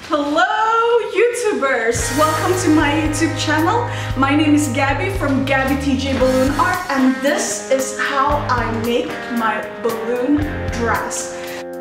Hello YouTubers! Welcome to my YouTube channel. My name is Gabby from Gabby TJ Balloon Art, and this is how I make my balloon dress.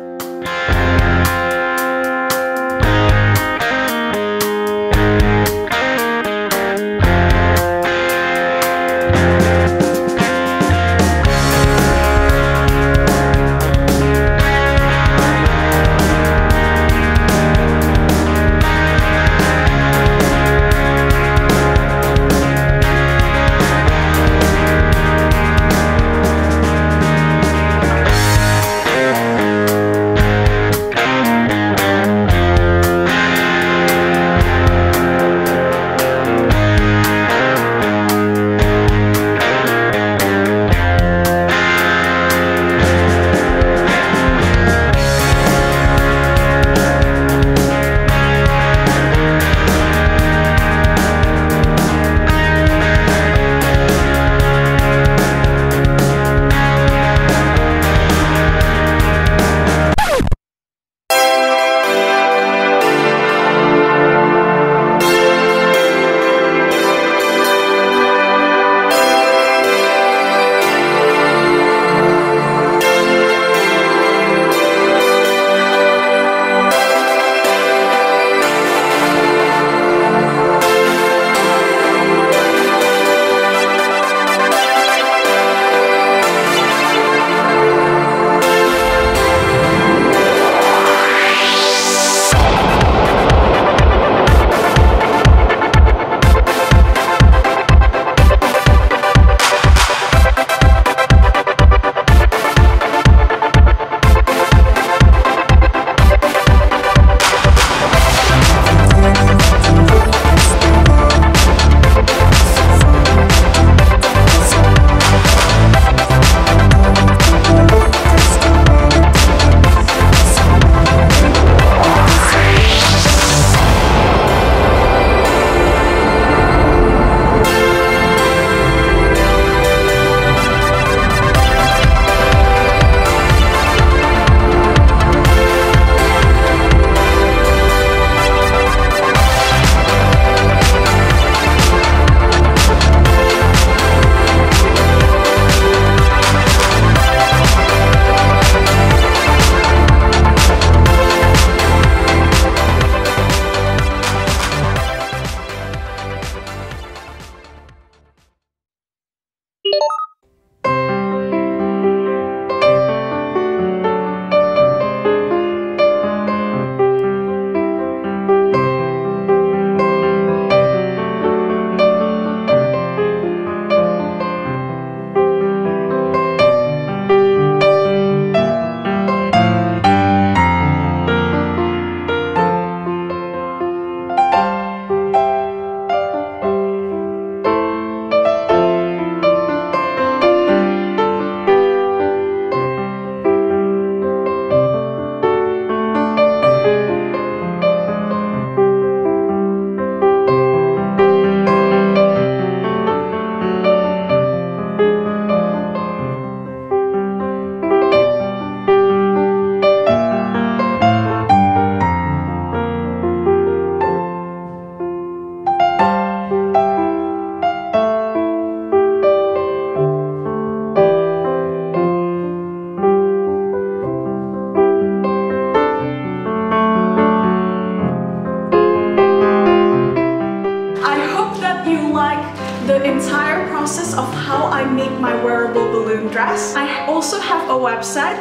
The entire process of how I make my wearable balloon dress. I also have a website,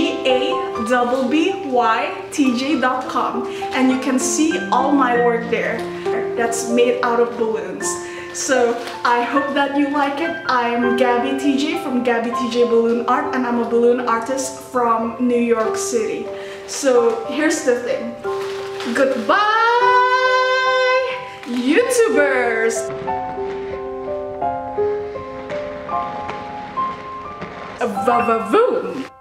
gabbytj.com, and you can see all my work there that's made out of balloons. So I hope that you like it. I'm Gabby TJ from Gabby TJ Balloon Art, and I'm a balloon artist from New York City. So here's the thing. Goodbye, YouTubers! Va-va-voom!